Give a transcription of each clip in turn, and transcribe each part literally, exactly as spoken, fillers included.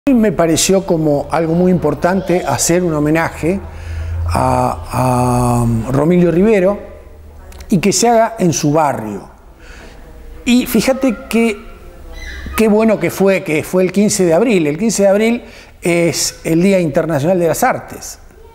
Me pareció como algo muy importante hacer un homenaje a, a Romilio Rivero y que se haga en su barrio. Y fíjate que qué bueno que fue, que fue el quince de abril. El quince de abril es el Día Internacional de las Artes.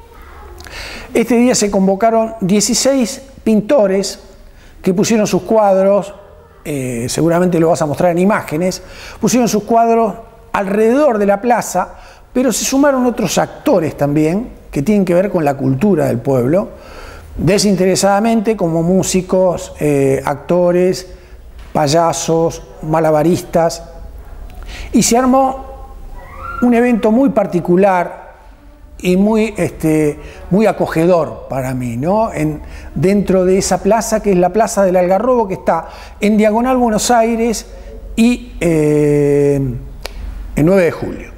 Este día se convocaron dieciséis pintores que pusieron sus cuadros, eh, seguramente lo vas a mostrar en imágenes, pusieron sus cuadros alrededor de la plaza, pero se sumaron otros actores también que tienen que ver con la cultura del pueblo, desinteresadamente, como músicos, eh, actores, payasos, malabaristas, y se armó un evento muy particular y muy, este, muy acogedor para mí, ¿no? En, dentro de esa plaza, que es la Plaza del Algarrobo, que está en Diagonal Buenos Aires y eh, el nueve de julio.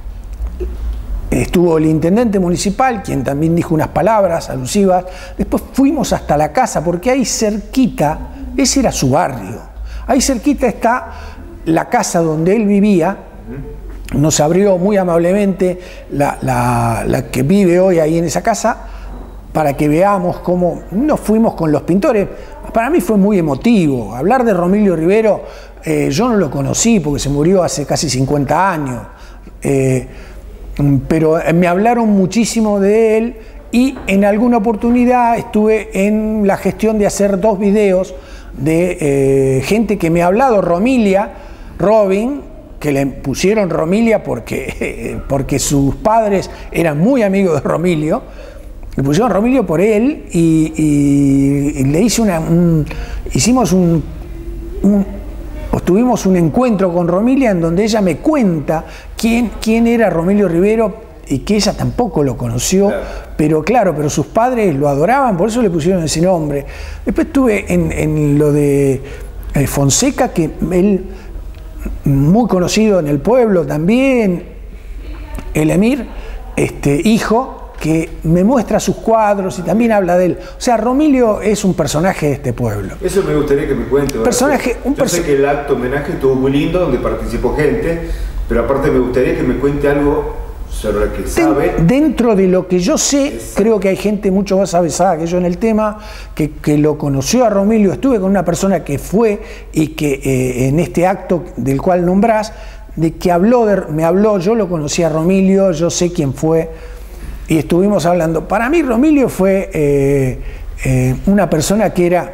Estuvo el intendente municipal, quien también dijo unas palabras alusivas. Después fuimos hasta la casa, porque ahí cerquita, ese era su barrio, ahí cerquita está la casa donde él vivía. Nos abrió muy amablemente la, la, la que vive hoy ahí en esa casa, para que veamos cómo nos fuimos con los pintores. Para mí fue muy emotivo. Hablar de Romilio Rivero, eh, yo no lo conocí porque se murió hace casi cincuenta años, eh, pero me hablaron muchísimo de él, y en alguna oportunidad estuve en la gestión de hacer dos videos de eh, gente que me ha hablado, Romilia, Robin, que le pusieron Romilia porque, porque sus padres eran muy amigos de Romilio. Le pusieron Romilio por él, y, y, y le hice una, un, hicimos un, un, tuvimos un encuentro con Romilia en donde ella me cuenta quién, quién era Romilio Rivero, y que ella tampoco lo conoció, claro. pero claro, pero sus padres lo adoraban, por eso le pusieron ese nombre. Después estuve en, en lo de eh, Fonseca, que él, muy conocido en el pueblo también, el Emir, este, hijo, que me muestra sus cuadros y también habla de él. O sea, Romilio es un personaje de este pueblo. Eso me gustaría que me cuente. Personaje, un Yo perso sé que el acto homenaje estuvo muy lindo, donde participó gente, pero aparte me gustaría que me cuente algo sobre lo que sabe. Dentro de lo que yo sé, Exacto. creo que hay gente mucho más avisada que yo en el tema, que, que lo conoció a Romilio. Estuve con una persona que fue y que eh, en este acto del cual nombrás, de que habló de, me habló, yo lo conocí a Romilio, yo sé quién fue, y estuvimos hablando. Para mí Romilio fue eh, eh, una persona que era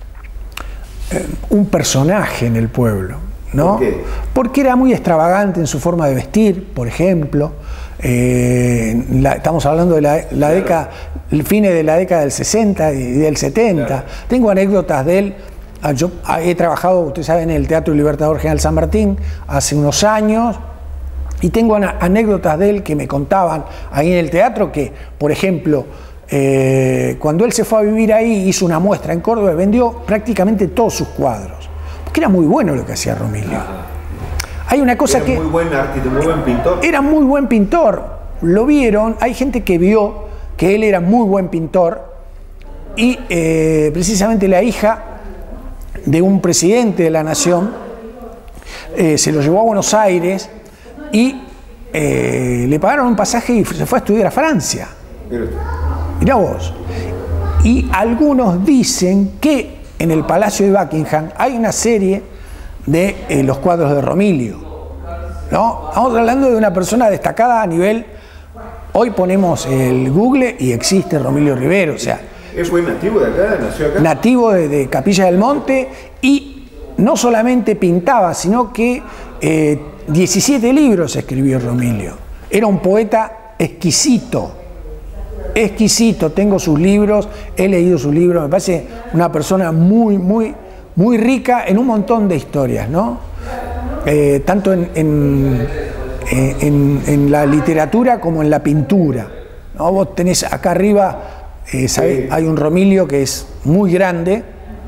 eh, un personaje en el pueblo, ¿no? ¿Por qué? Porque era muy extravagante en su forma de vestir, por ejemplo. Eh, la, estamos hablando de la, la claro. década, el fines de la década del sesenta y del setenta. Claro. Tengo anécdotas de él. Yo he trabajado, ustedes saben, en el Teatro Libertador General San Martín hace unos años, y tengo anécdotas de él que me contaban ahí en el teatro, que, por ejemplo, eh, cuando él se fue a vivir ahí, hizo una muestra en Córdoba y vendió prácticamente todos sus cuadros, porque era muy bueno lo que hacía Romilio. Hay una cosa era que... Muy buen artista, muy buen pintor. Era muy buen pintor. Lo vieron, hay gente que vio que él era muy buen pintor, y eh, precisamente la hija de un presidente de la nación eh, se lo llevó a Buenos Aires y eh, le pagaron un pasaje y se fue a estudiar a Francia. Mirá vos. Y algunos dicen que en el Palacio de Buckingham hay una serie de eh, los cuadros de Romilio, ¿no? Estamos hablando de una persona destacada a nivel... Hoy ponemos el Google y existe Romilio Rivero, o sea... ¿Es fue nativo de acá? ¿Nació acá? Nativo de, de Capilla del Monte, y no solamente pintaba, sino que eh, diecisiete libros escribió Romilio. Era un poeta exquisito, exquisito. Tengo sus libros, he leído sus libros, me parece una persona muy, muy, muy rica en un montón de historias, ¿no? Eh, tanto en, en, en, en la literatura como en la pintura, ¿no? Vos tenés acá arriba... Eh, ¿sabe? Hay un Romilio que es muy grande.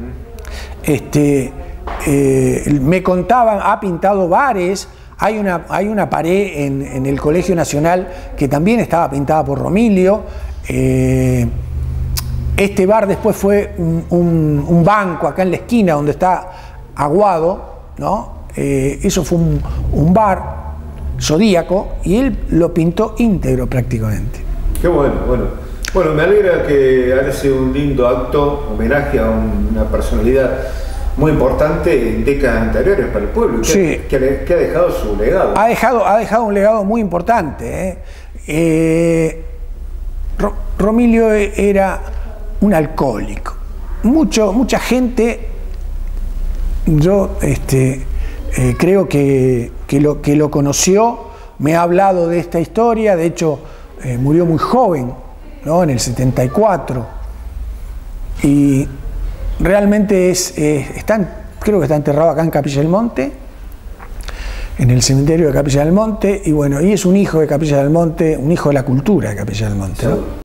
Este, eh, me contaban, ha pintado bares. Hay una, hay una pared en, en el Colegio Nacional que también estaba pintada por Romilio. Eh, este bar después fue un, un, un banco acá en la esquina donde está Aguado, ¿no? Eh, eso fue un, un bar. Zodíaco, y él lo pintó íntegro prácticamente. Qué bueno, bueno. Bueno, me alegra que haya sido un lindo acto, homenaje a una personalidad muy importante en décadas anteriores para el pueblo, que, sí. ha, que, ha, que ha dejado su legado. Ha dejado, ha dejado un legado muy importante. ¿eh? Eh, Ro, Romilio era un alcohólico. Mucho, mucha gente, yo este, eh, creo que, que, lo, que lo conoció, me ha hablado de esta historia, de hecho eh, murió muy joven, ¿no? En el setenta y cuatro, y realmente es, eh, está, creo que está enterrado acá en Capilla del Monte, en el cementerio de Capilla del Monte, y bueno, y es un hijo de Capilla del Monte, un hijo de la cultura de Capilla del Monte, ¿no?